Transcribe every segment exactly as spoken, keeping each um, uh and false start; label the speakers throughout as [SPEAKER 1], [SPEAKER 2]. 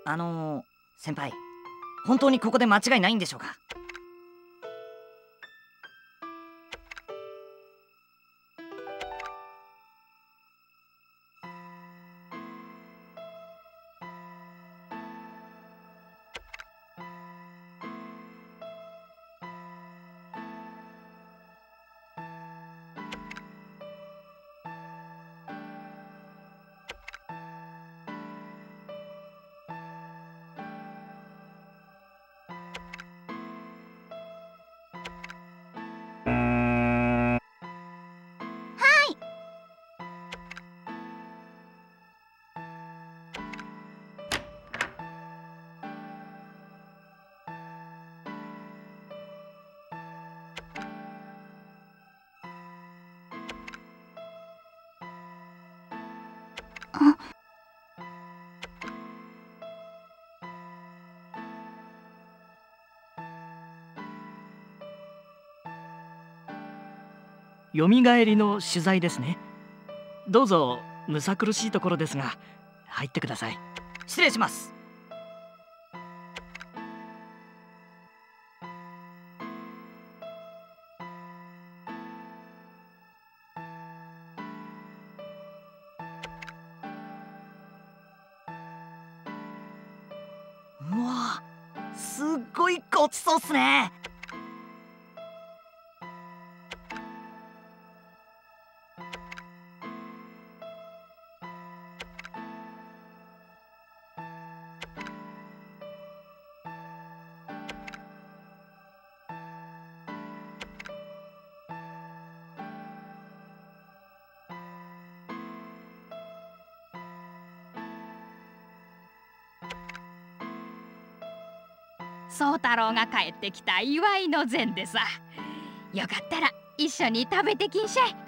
[SPEAKER 1] あのー、先輩、本当にここで間違いないんでしょうか？
[SPEAKER 2] よみがえりの取材ですね。どうぞ。むさ苦しいところですが入ってください。
[SPEAKER 1] 失礼します。うわ、すっごいごちそうっすね。
[SPEAKER 3] 宗太郎が帰ってきた祝いの膳でさ。よかったら一緒に食べてきんしゃい。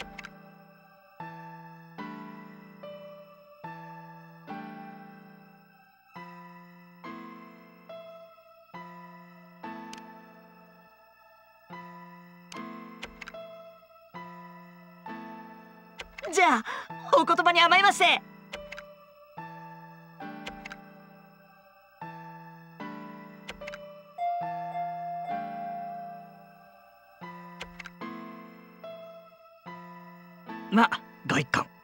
[SPEAKER 1] じゃあお言葉に甘えまして。
[SPEAKER 2] まあご一献。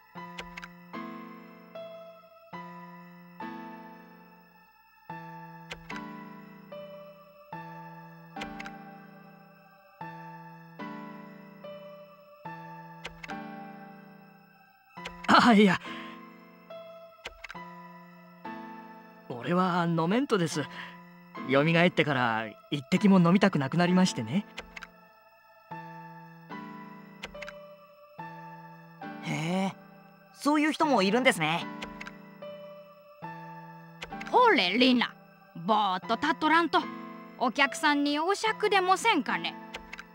[SPEAKER 2] あ、いや、俺は飲めんとです。よみがえってから一滴も飲みたくなくなりましてね。
[SPEAKER 1] へえ、そういう人もいるんですね。
[SPEAKER 3] ほれリナ、ぼーっと立っとらんと。お客さんにお酌でもせんかね。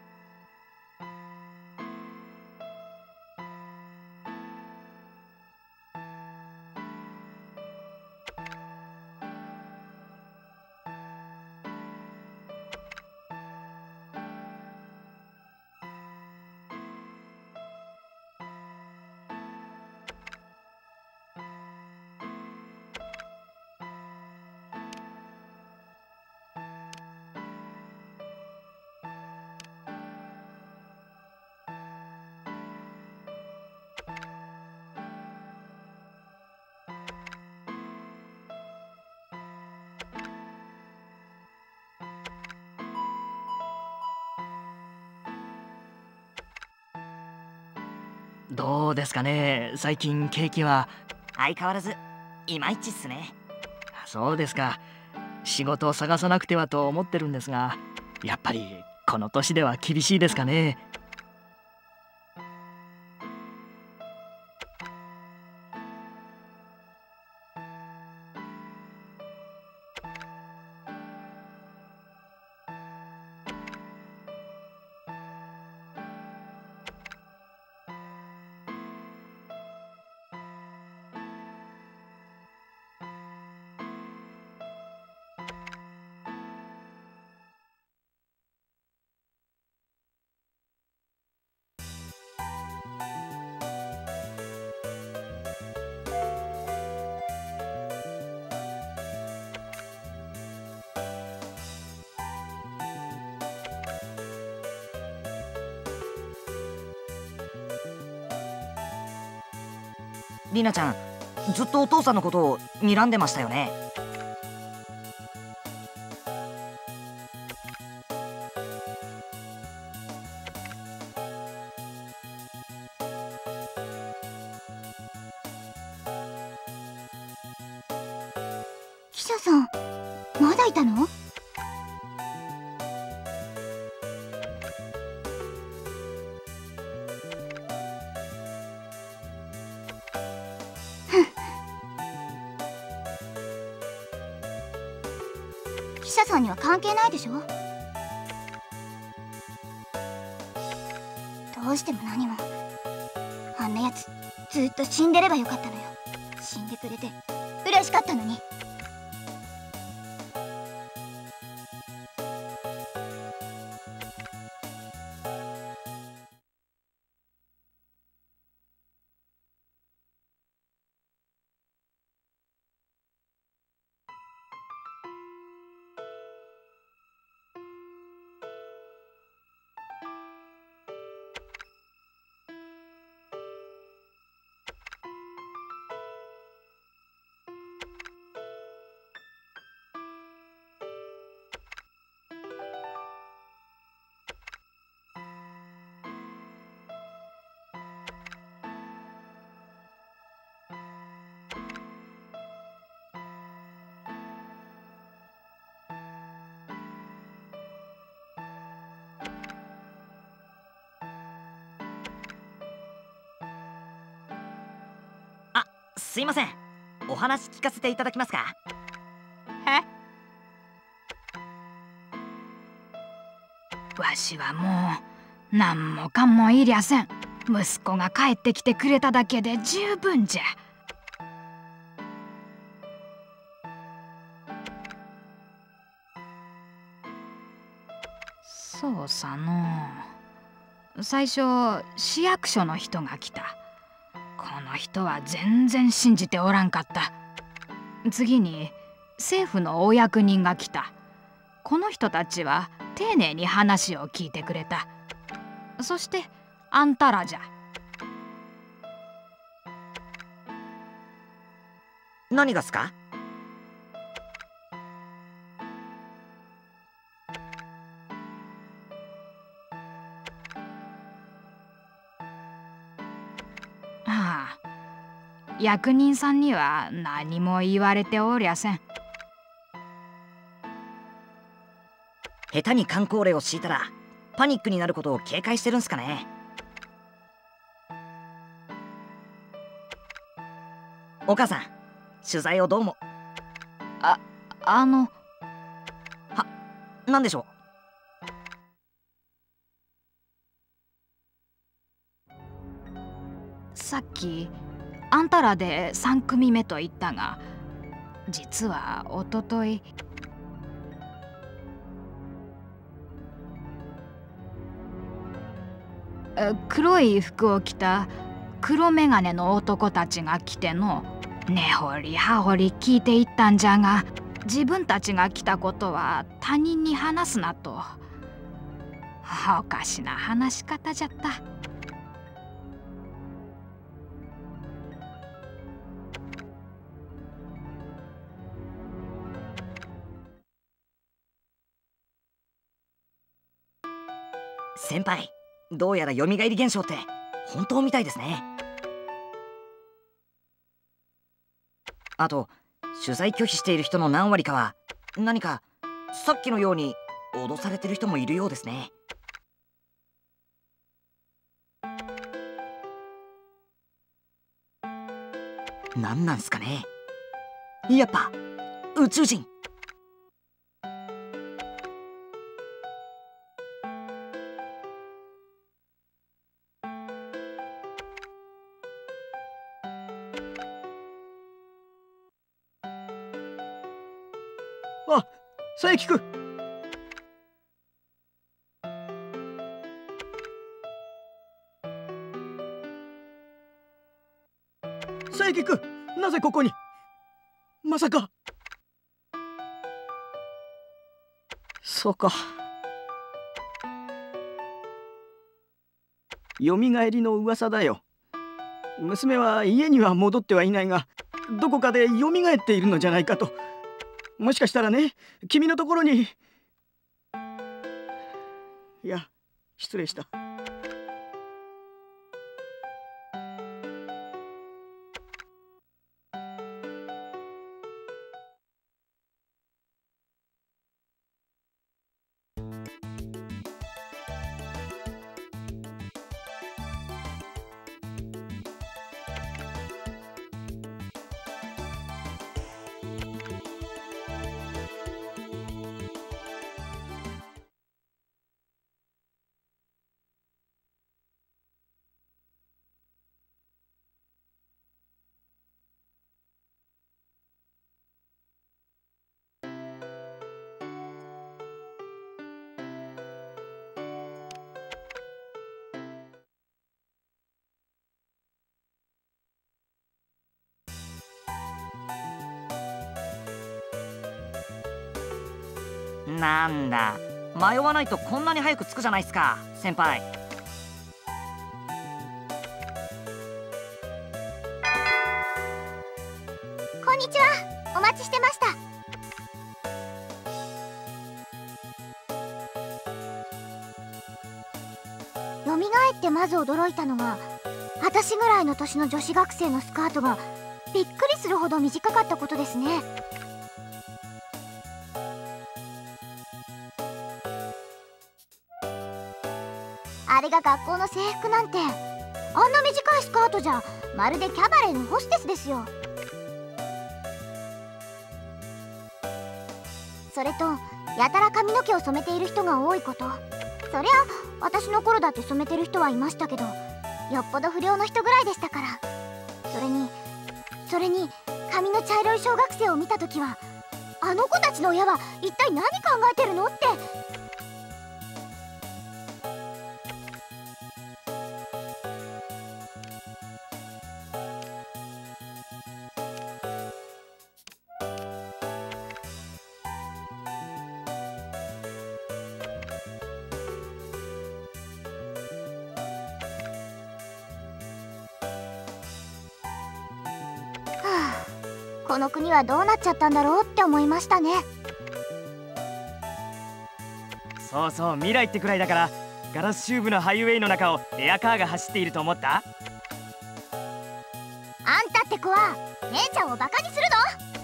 [SPEAKER 2] どうですかね、最近景気は。
[SPEAKER 1] 相変わらずいまいちっすね。
[SPEAKER 2] そうですか。仕事を探さなくてはと思ってるんですが、やっぱりこの年では厳しいですかね。
[SPEAKER 1] リナちゃん、ずっとお父さんのことを睨んでましたよね。
[SPEAKER 4] 記者さん、まだいたの？記者さんには関係ないでしょ。どうしても何も。あんなやつずっと死んでればよかったのよ。死んでくれて嬉しかったのに。
[SPEAKER 1] すいません、お話聞かせていただけますか？
[SPEAKER 3] え？わしはもう何もかもいりゃせん。息子が帰ってきてくれただけで十分じゃ。そうさの。最初市役所の人が来た。この人は全然信じておらんかった。次に政府のお役人が来た。この人たちは丁寧に話を聞いてくれた。そしてあんたらじゃ。
[SPEAKER 1] 何がっすか？
[SPEAKER 3] はあ、役人さんには何も言われておりゃせん。
[SPEAKER 1] 下手に箝口令を敷いたらパニックになることを警戒してるんすかね。お母さん、取材をどうも。
[SPEAKER 3] あ、あの
[SPEAKER 1] は、何でしょ
[SPEAKER 3] う。さっきあんたらでさん組目と言ったが、実はおととい黒い服を着た黒眼鏡の男たちが来ての、根掘り葉掘り聞いていったんじゃが、自分たちが来たことは他人に話すなと。おかしな話し方じゃった。
[SPEAKER 1] 先輩、どうやら蘇り現象って本当みたいですね。あと、取材拒否している人の何割かは何かさっきのように脅されてる人もいるようですね。何なんすかね。やっぱ宇宙人。
[SPEAKER 2] あ、佐伯くん。佐伯くん、なぜここに？まさか。そうか。よみがえりの噂だよ。
[SPEAKER 5] 娘は家には戻ってはいないが、どこかで蘇っているのじゃないかと。もしかしたらね、君のところに。いや、失礼した。
[SPEAKER 1] なんだ、迷わないとこんなに早く着くじゃないですか、先輩。
[SPEAKER 4] こんにちは、お待ちしてました。蘇ってまず驚いたのが、私ぐらいの年の女子学生のスカートがびっくりするほど短かったことですね。あれが学校の制服なんて、あんな短いスカートじゃまるでキャバレーのホステスですよ。それとやたら髪の毛を染めている人が多いこと。そりゃ私の頃だって染めてる人はいましたけど、よっぽど不良の人ぐらいでしたから。それにそれに髪の茶色い小学生を見た時は、あの子たちの親は一体何考えてるのって。この国はどうなっちゃったんだろうって思いましたね。
[SPEAKER 2] そうそう、未来ってくらいだから、ガラスシューブのハイウェイの中をエアカーが走っていると思った？
[SPEAKER 4] あんたって子は姉ちゃんをバカにするの？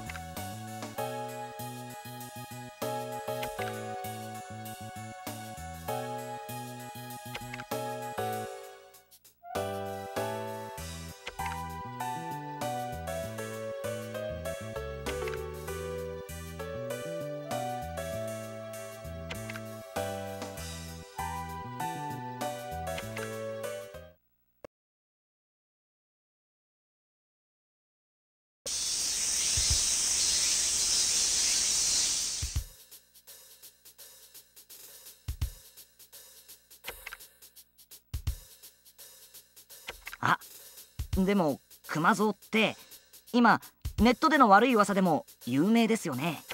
[SPEAKER 1] あ、でも熊蔵って今ネットでの悪い噂でも有名ですよね。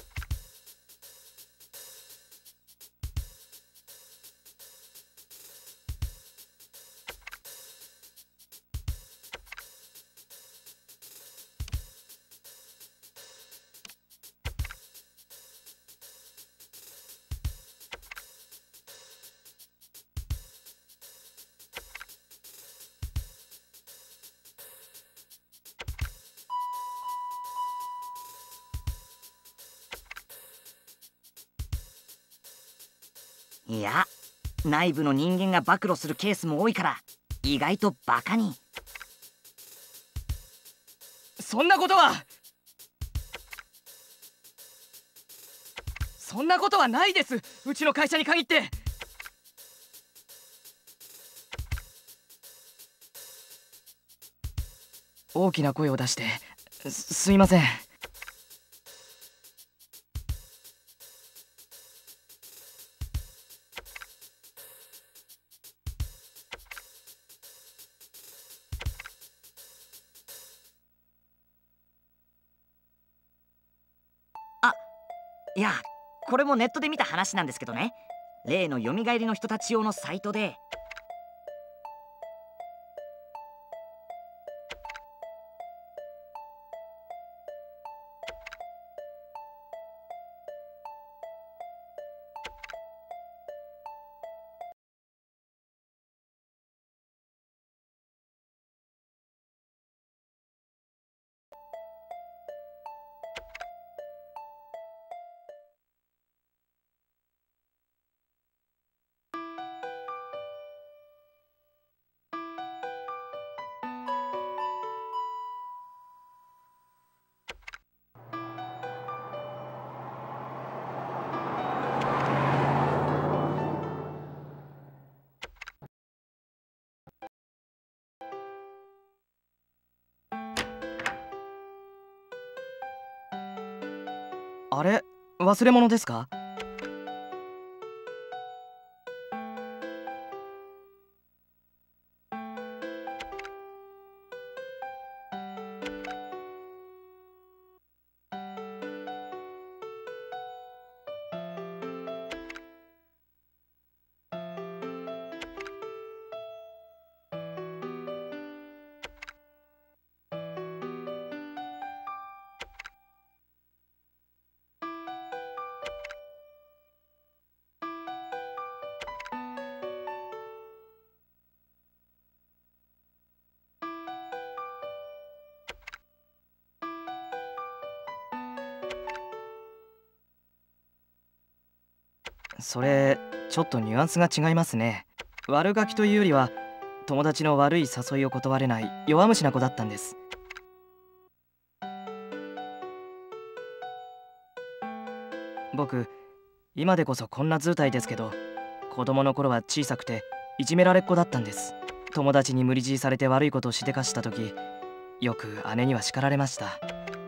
[SPEAKER 1] いや、内部の人間が暴露するケースも多いから、意外とバカに。
[SPEAKER 2] そんなことはそんなことはないです、うちの会社に限って。大きな声を出して す, すいません。
[SPEAKER 1] いや、これもネットで見た話なんですけどね、例の蘇りの人たち用のサイトで、
[SPEAKER 2] あれ、忘れ物ですか？それちょっとニュアンスが違いますね。悪ガキというよりは友達の悪い誘いを断れない弱虫な子だったんです。僕今でこそこんな図体ですけど、子供の頃は小さくていじめられっ子だったんです。友達に無理強いされて悪いことをしでかした時、よく姉には叱られました。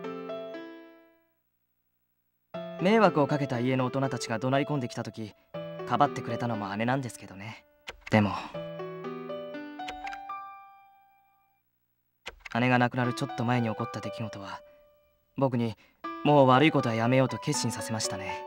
[SPEAKER 2] 迷惑をかけた家の大人たちが怒鳴り込んできた時、かばってくれたのも姉なんですけどね。でも姉が亡くなるちょっと前に起こった出来事は、僕にもう悪いことはやめようと決心させましたね。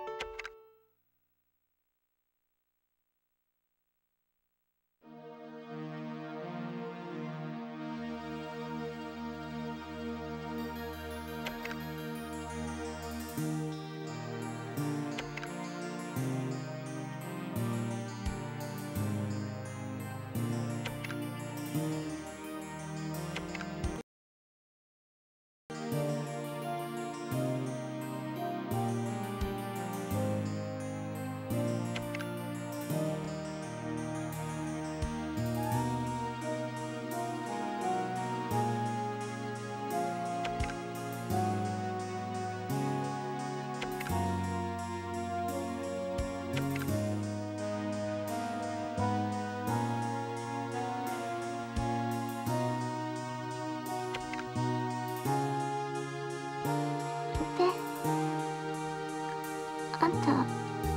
[SPEAKER 4] あんた、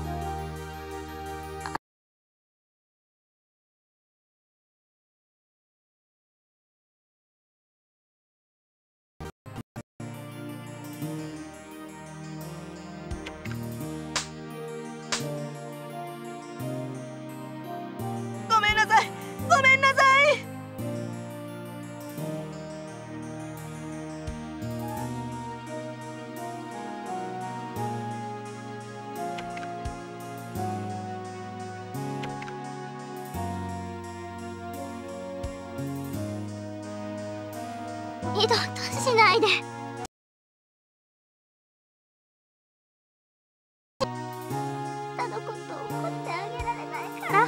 [SPEAKER 2] ごめんなさい、ごめんなさい。
[SPEAKER 4] 二度としないで。あのこと怒ってあげられないから。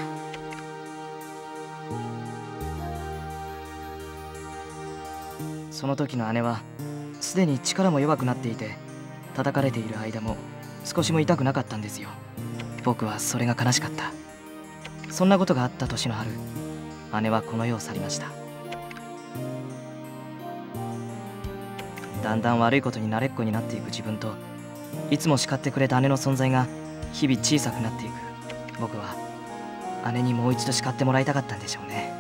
[SPEAKER 2] その時の姉はすでに力も弱くなっていて、叩かれている間も少しも痛くなかったんですよ。僕はそれが悲しかった。そんなことがあった年の春、姉はこの世を去りました。だんだん悪いことに慣れっこになっていく自分と、いつも叱ってくれた姉の存在が日々小さくなっていく僕は、姉にもう一度叱ってもらいたかったんでしょうね。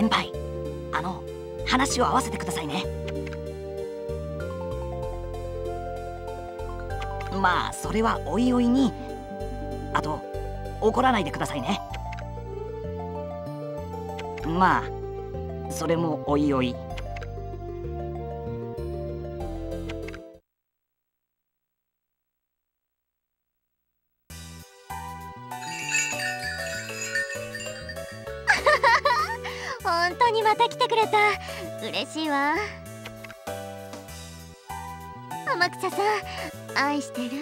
[SPEAKER 1] 先輩、あの話を合わせてくださいね。まあそれはおいおいに。あと怒らないでくださいね。まあそれもおいおい。
[SPEAKER 4] 本当にまた来てくれた。嬉しいわ。天草さん、愛してる。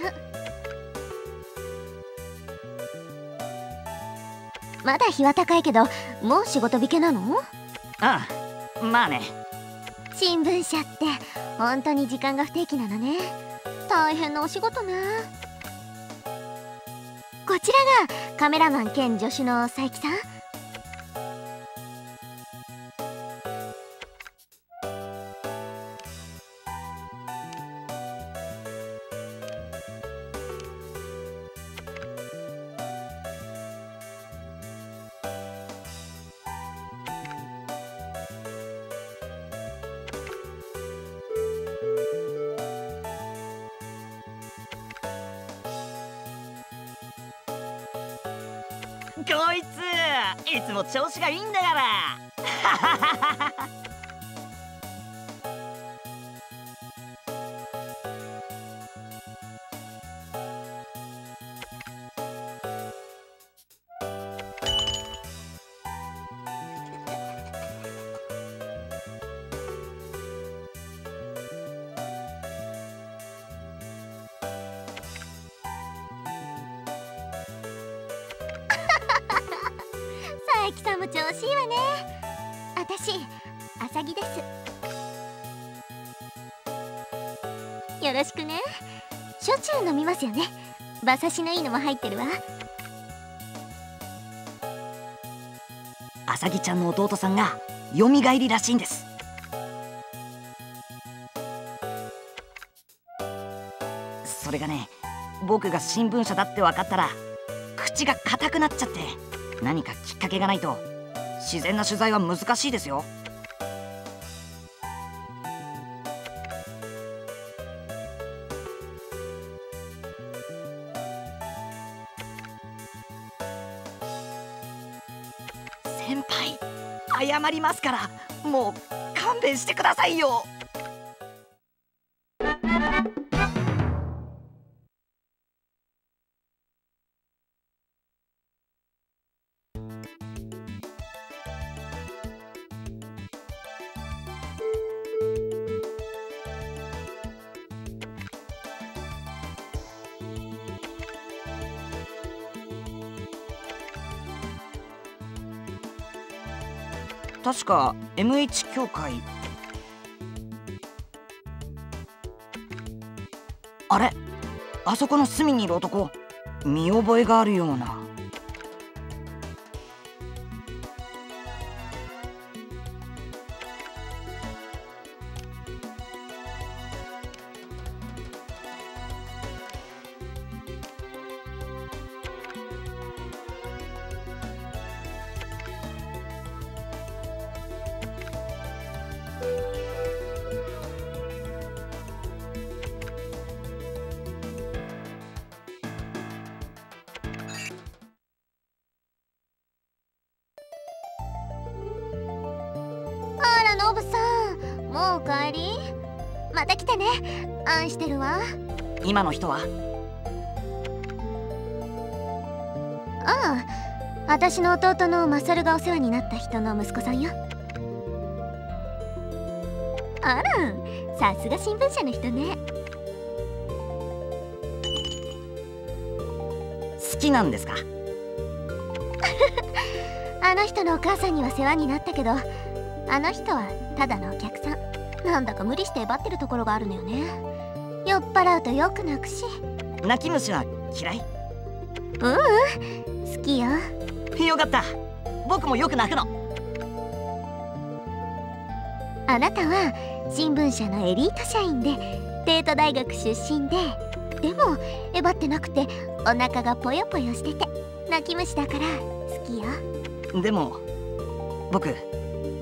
[SPEAKER 4] まだ日は高いけど、もう仕事引けなの？
[SPEAKER 1] ああ、まあね。
[SPEAKER 4] 新聞社って本当に時間が不定期なのね。大変なお仕事ね。こちらがカメラマン兼助手の佐伯さん。
[SPEAKER 1] こいついつも調子がいいんだから。
[SPEAKER 4] 佐伯さんも調子いいわね。私、浅木です。よろしくね。しょっちゅう飲みますよね。馬刺しのいいのも入ってるわ。
[SPEAKER 1] 浅木ちゃんの弟さんがよみがえりらしいんです。それがね、僕が新聞社だって分かったら口が硬くなっちゃって、何かきっかけがないと自然な取材は難しいですよ。先輩、謝りますからもう勘弁してくださいよ。確か エムエイチ 協会。あれ、あそこの隅にいる男、見覚えがあるような。
[SPEAKER 4] ノブさん、もうお帰り？また来てね。愛してるわ。
[SPEAKER 1] 今の人は？
[SPEAKER 4] ああ、私の弟のマサルがお世話になった人の息子さんよ。あら、さすが新聞社の人ね。
[SPEAKER 1] 好きなんですか？
[SPEAKER 4] あの人のお母さんには世話になったけど、あの人はただのお客さん。なんだか無理してえばってるところがあるのよね。酔っ払うとよく泣くし。
[SPEAKER 1] 泣き虫は嫌い？
[SPEAKER 4] ううん、好きよ。
[SPEAKER 1] よかった、僕もよく泣くの。
[SPEAKER 4] あなたは新聞社のエリート社員で、帝都大学出身で、でもえばってなくてお腹がぽよぽよしてて泣き虫だから好きよ。
[SPEAKER 1] でも僕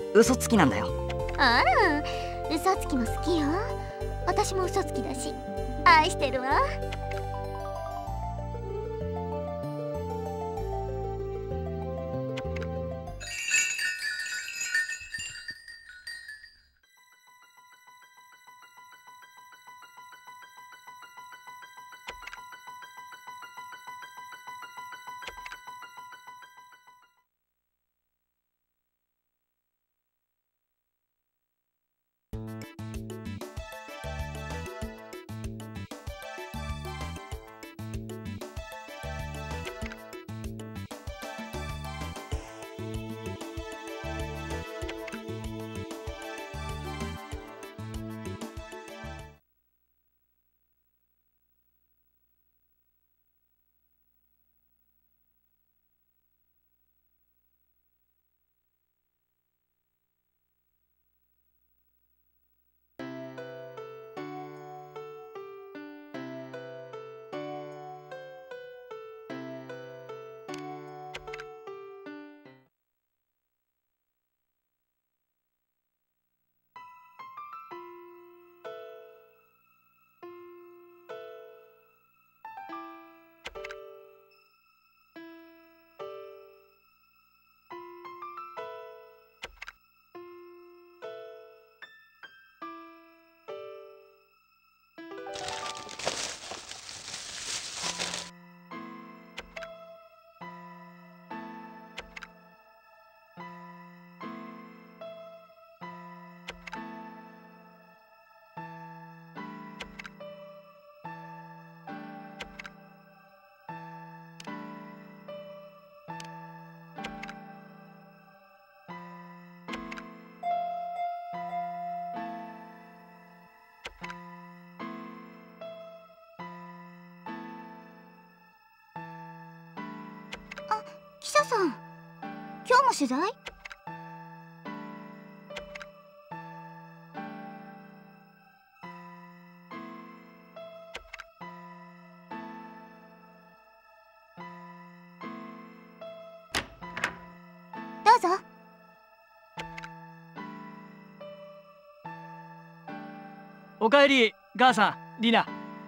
[SPEAKER 1] 嘘つきなんだよ。
[SPEAKER 4] ああ、嘘つきも好きよ。私も嘘つきだし愛してるわ。記者さん、今日も取材？どうぞ。
[SPEAKER 5] おかえり、ガーさん、リナ。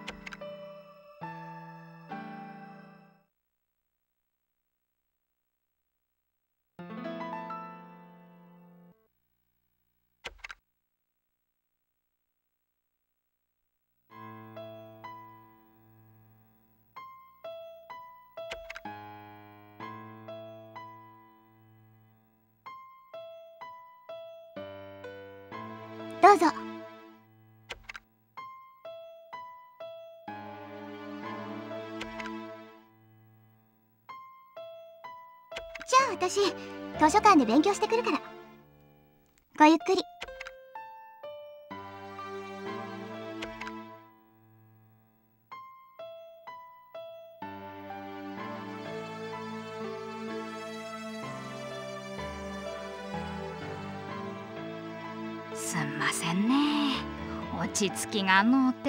[SPEAKER 4] どうぞ。じゃあ私、図書館で勉強してくるから。ごゆっくり。
[SPEAKER 3] すんませんね、落ち着きがのうて。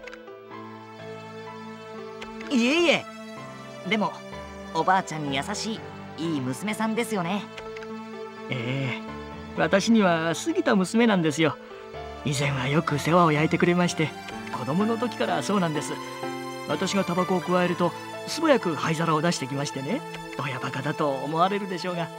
[SPEAKER 1] いえいえ、でもおばあちゃんに優しいいい娘さんですよね。
[SPEAKER 5] ええ、私には過ぎた娘なんですよ。以前はよく世話を焼いてくれまして、子供の時からそうなんです。私がタバコをくわえると素早く灰皿を出してきましてね。親バカだと思われるでしょうが。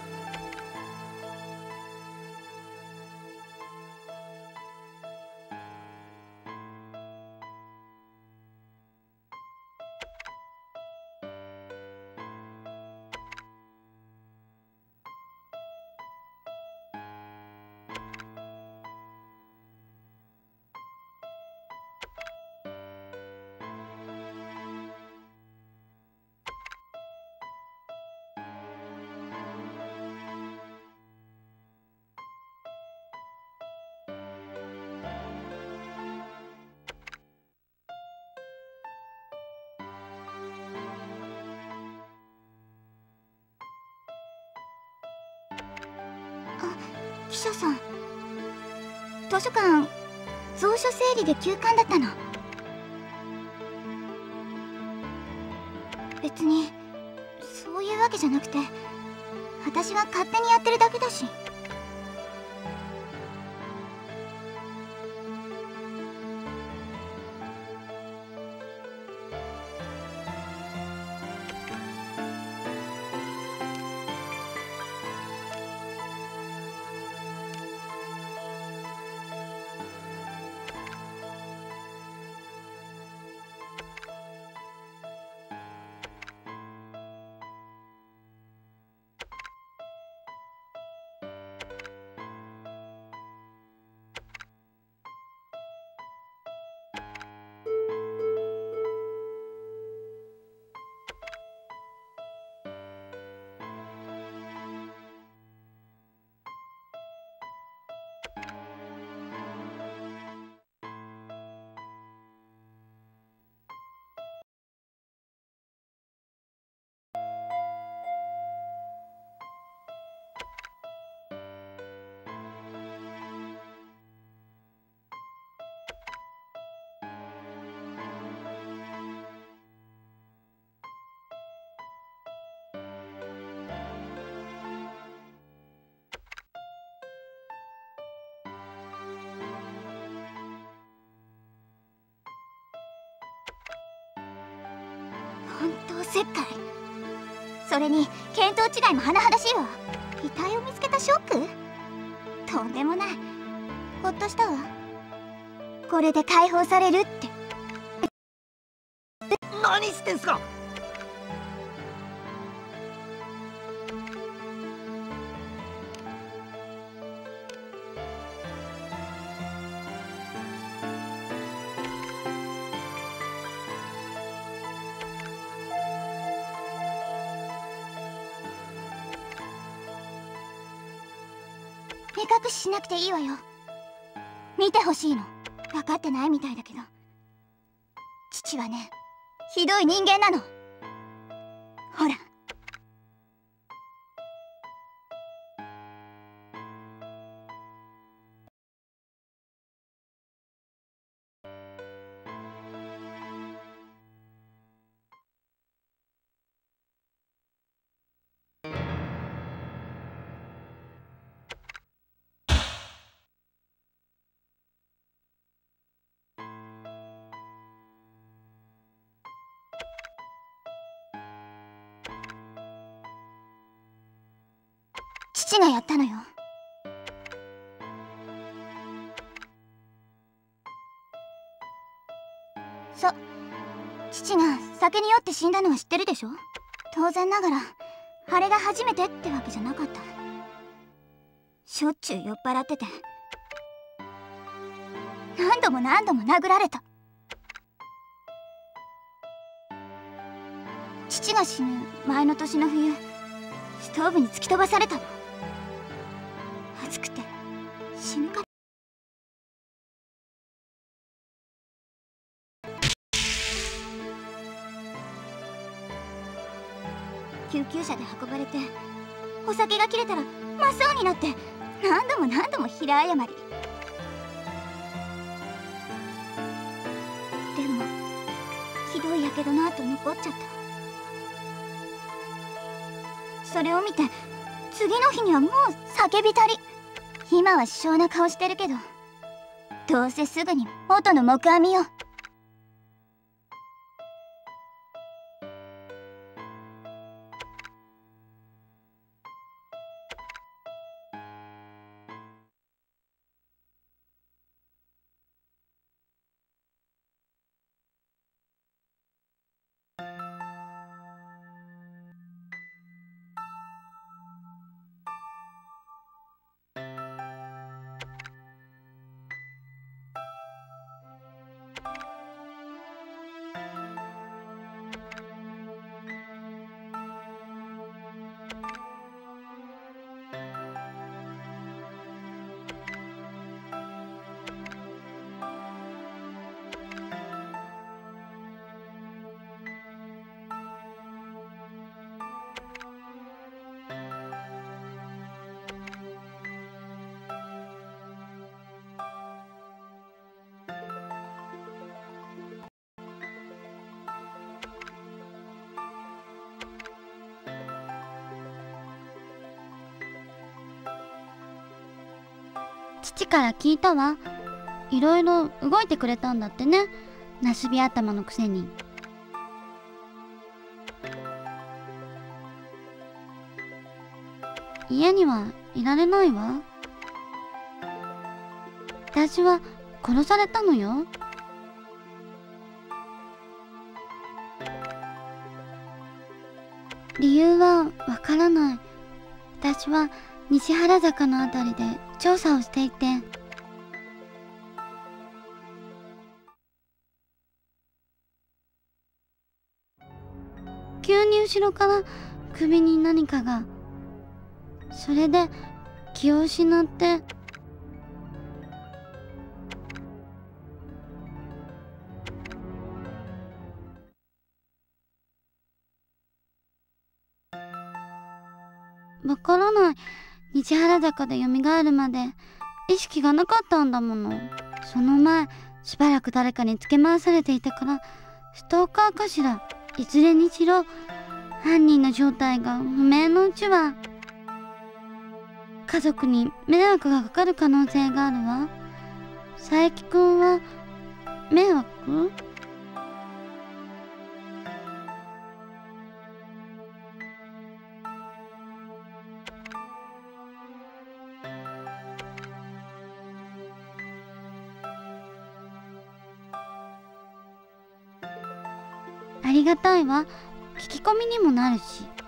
[SPEAKER 4] 記者さん、図書館蔵書整理で休館だったの。別にそういうわけじゃなくて、私が勝手にやってるだけだし。 切開。それに見当違いも甚だしいわ。遺体を見つけたショック？とんでもない。ほっとしたわ。これで解放されるって。
[SPEAKER 1] 何してんすか。
[SPEAKER 4] 目隠ししなくていいわよ。見てほしいの。分かってないみたいだけど、父はね、ひどい人間なの。ほら。父がやったのよ。そ、父が酒に酔って死んだのは知ってるでしょ。当然ながらあれが初めてってわけじゃなかった。しょっちゅう酔っ払ってて、何度も何度も殴られた。父が死ぬ前の年の冬、ストーブに突き飛ばされたの。暑くて死ぬか。救急車で運ばれて、お酒が切れたら真っ青になって、何度も何度も平謝り。でもひどいやけどの跡残っちゃった。それを見て次の日にはもう叫びたり。今は支障な顔してるけど、どうせすぐに元の木阿弥よ。
[SPEAKER 6] 父から聞いたわ。いろいろ動いてくれたんだってね、なすび頭のくせに。家にはいられないわ。私は殺されたのよ。理由はわからない。私は西原坂のあたりで調査をしていて、急に後ろから首に何かが。それで気を失って。わからない。西原坂で蘇るまで意識がなかったんだもの。その前しばらく誰かにつけ回されていたから、ストーカーかしら。いずれにしろ犯人の正体が不明のうちは家族に迷惑がかかる可能性があるわ。佐伯くんは迷惑？ りがたいわ。聞き込みにもなるし。